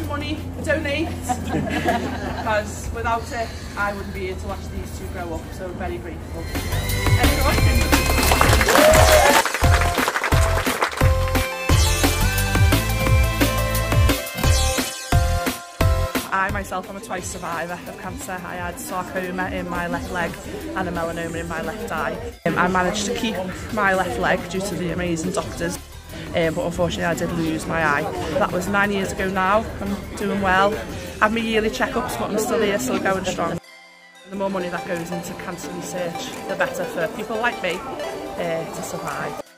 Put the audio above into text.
your money, donate, because without it I wouldn't be here to watch these two grow up, so very grateful. Any questions? I myself am a twice survivor of cancer. I had sarcoma in my left leg and a melanoma in my left eye. I managed to keep my left leg due to the amazing doctors, but unfortunately I did lose my eye. That was 9 years ago now. I'm doing well. I have my yearly checkups, but I'm still here, still going strong. The more money that goes into cancer research, the better for people like me to survive.